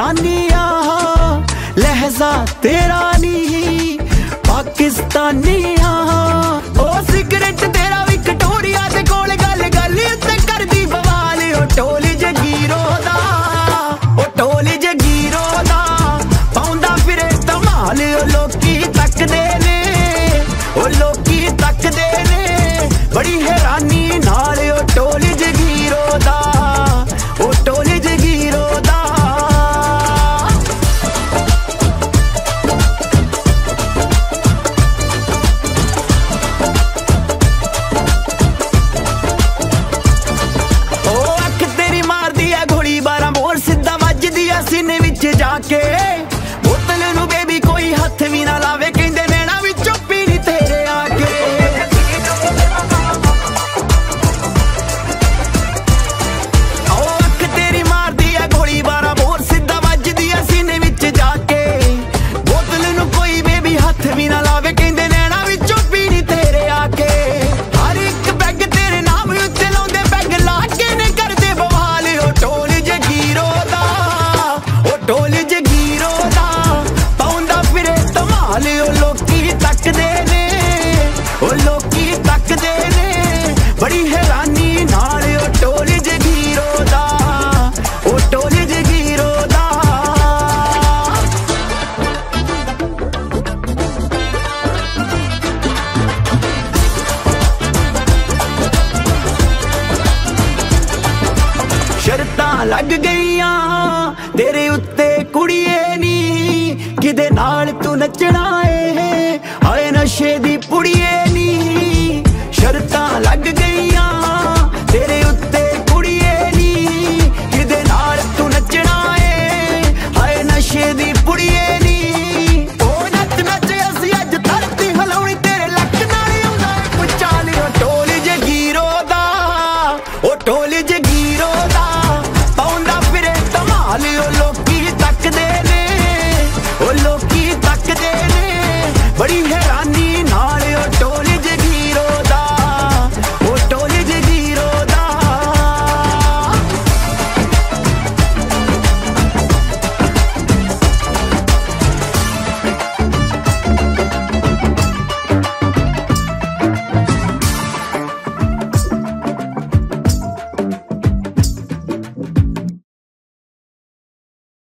जानिया लहजा तेरा नी पाकिस्तानिया। ओ सिगरेट तेरा विक्टोरिया दे कोल गल गल ते करदी बवाल। ओ टोली जगीरो दा, ओ टोली जगीरो दा पाउंदा फिरे धमाल। ओ लोकी तकदे ने, ओ लोकी तकदे ने बड़ी हैरानी नाल। ओ टोली जगीरो दा, ओ टोली जगीरो दा। सीने विच जाके बोतल नू बेबी कोई हथ भी ना लावे, कहंदे नैना विचों पीनी तेरे आके। ओ अख तेरी मारदी है गोली 12 बोर सीधा वजदी है सीने विच जाके। बोतल नू कोई बेबी हथ भी ना लावे, कहंदे नैना विचों पीनी तेरे आके। हर एक बैग तेरे नाम उत्ते लाउंदे बैग ला के ने करदे बवाल। ओ टोली जगीरो दा, टोली जगीरो दा पाउंदा फिरे धमाल। ओ लोकी तकदे ने, ओ लोकी तकदे ने बड़ी हैरानी नाल। ओ टोली जगीरो दा, ओ टोली जगीरो दा। शर्तां लग गईयां तेरे उत्ते कुड़िए नी, किदे नाल तू नचना है आए नशे दी पुड़िए नी। शर्तां लग गई